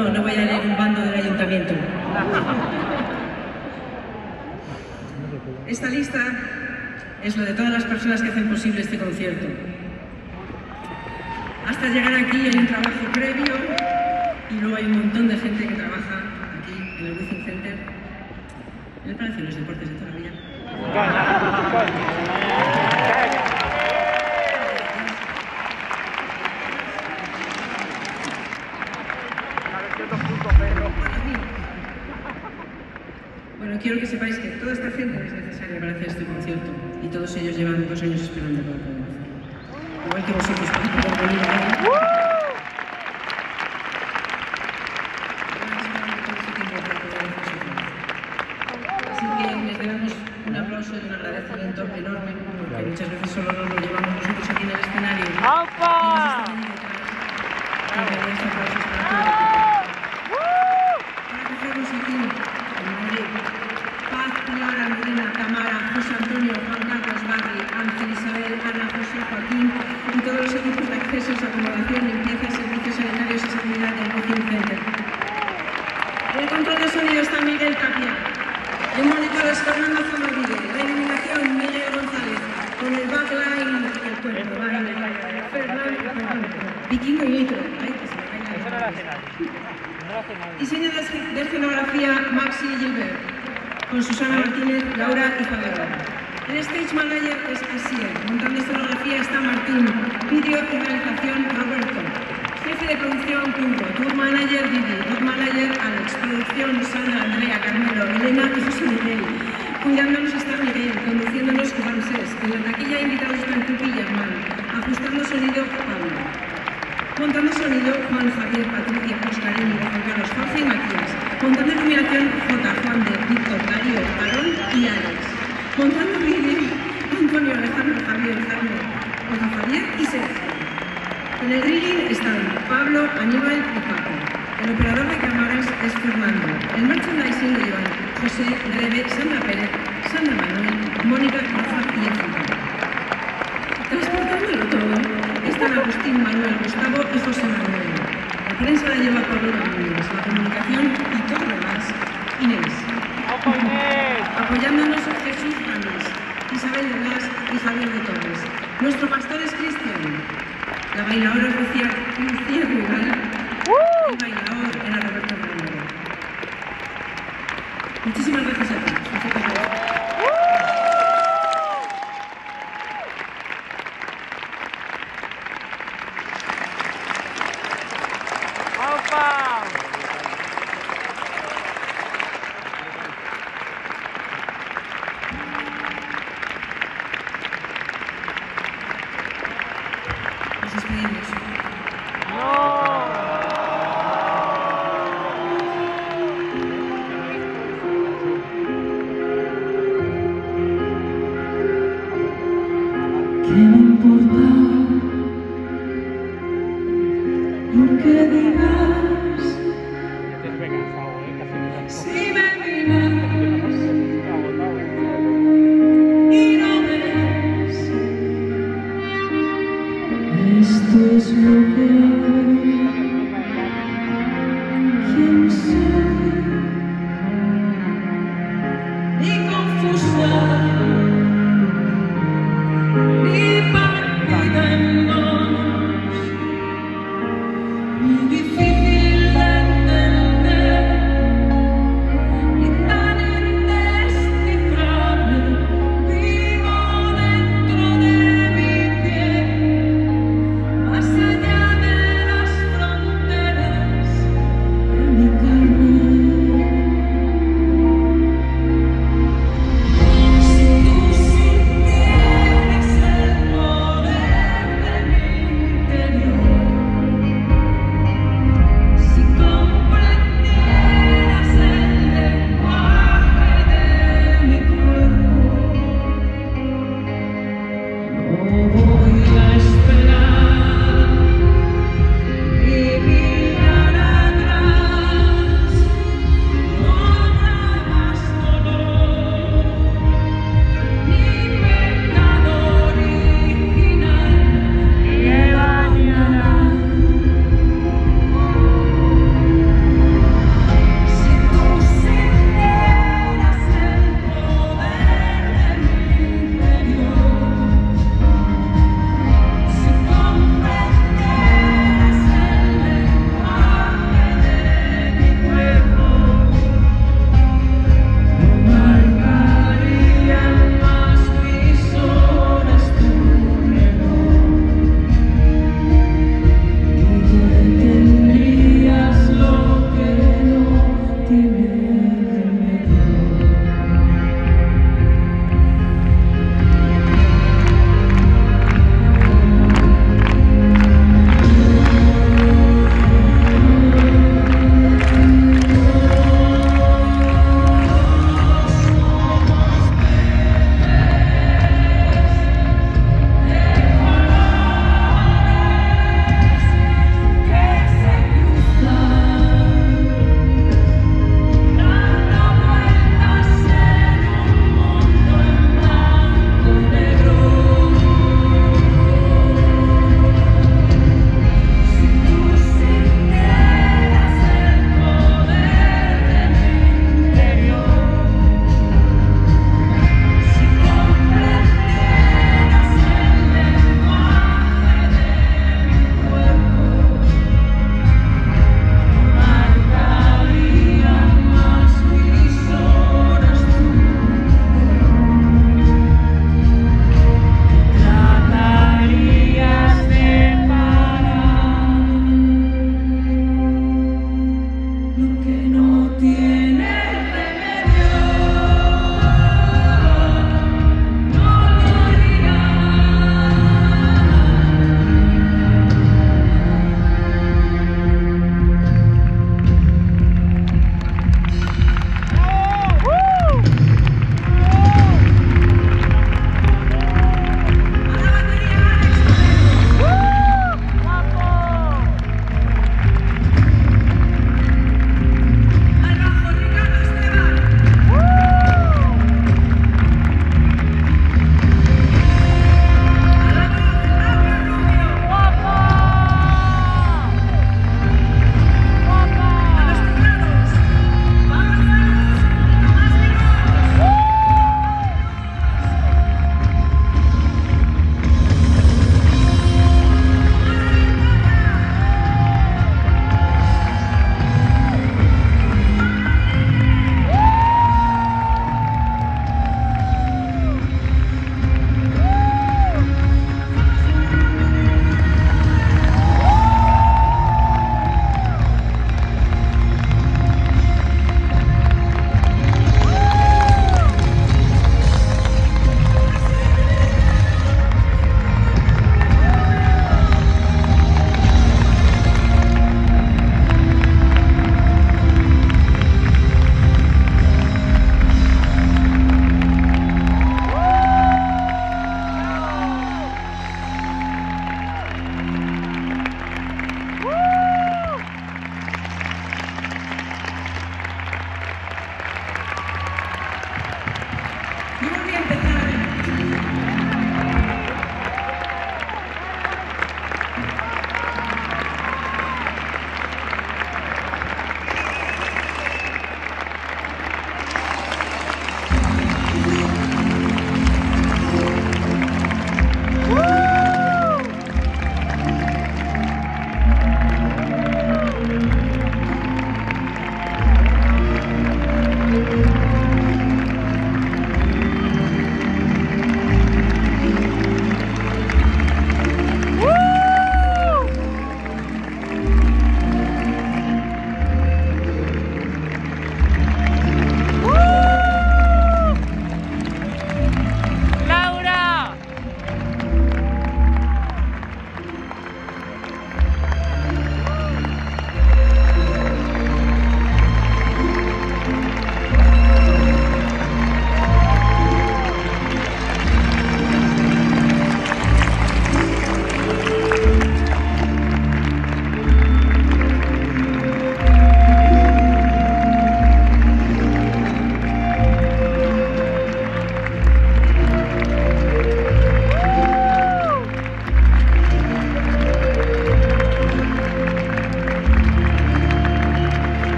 No, no voy a leer un bando del ayuntamiento. Esta lista es la de todas las personas que hacen posible este concierto. Hasta llegar aquí hay un trabajo previo y luego hay un montón de gente que trabaja aquí en el Wizzing Center, en el Palacio de los Deportes de toda la vida. Bueno, quiero que sepáis que toda esta gente es necesaria para hacer este concierto y todos ellos llevan 2 años esperando para poder hacerlo. Igual que vosotros para poder venir a ver. Así que les debemos un aplauso y un agradecimiento enorme, porque muchas veces solo nos lo llevamos nosotros aquí en el escenario. ¡Opa! Paz, Pilar, Andrina, Tamara, José Antonio, Juan Carlos, Barry, Ángel, Isabel, Ana, José, Joaquín y todos los equipos de accesos, acomodación, limpieza, servicios sanitarios y seguridad del Wizzing Center. En el control de sonido está Miguel Tapia. En monitores Fernando Zamarribe. La iluminación Miguel González. Con el backline y el cuerpo. Fernando Vikingo y Nitro. Ay, que se me cae la diseño de escenografía Maxi Gilbert, con Susana Martínez, Laura y Fabiola. El stage manager es Asier, montando escenografía está Martín, vídeo y realización Roberto. Jefe de producción Punto, tour manager Vivi, tour manager Alex, producción Sandra, Andrea, Carmelo, Elena y José Miguel. Cuidándonos está Miguel, conduciéndonos Juan Sés, en la taquilla invitados están Tupi y Germán, ajustando sonido Pablo. Montando sonido, Juan, Javier, Patricia, Oscarini, Juan Carlos, Jorge y Matías. Montando iluminación, J, Juan de, Víctor, Darío, Aarón y Alex. Montando vídeo, Antonio, Alejandro, Javier, Carmen, José Javier y Sergio. En el drilling están Pablo, Aníbal y Paco. El operador de cámaras es Fernando. El merchandising lo llevan José, Rebe, Sandra Pérez, Sandra Manuel, Mónica, Rafa y Éfrica. Transportándolo todo están Agustín, Manuel, Gustavo y José Manuel. La prensa la lleva Pablo Ramírez, la comunicación y todo lo demás, Inés. Apoyándonos Jesús Ramírez, Isabel de Blas y Javier de Torres. Nuestro pastor es Cristian. La bailadora es Lucía Rugal. El bailador era Roberto Ramírez. Muchísimas gracias a todos. Nos despedimos. ¿Qué me importa lo que digas? Si me miras y no ves, esto es lo que hay. ¿Quién soy? Y confusa, mi partida en